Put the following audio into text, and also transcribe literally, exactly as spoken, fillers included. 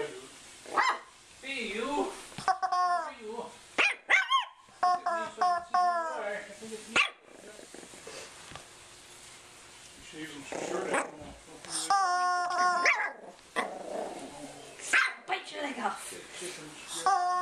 Hey, you. Where are you? Look at me so I can see who you are. I think it's me. You should use some shirt. Bite your leg off.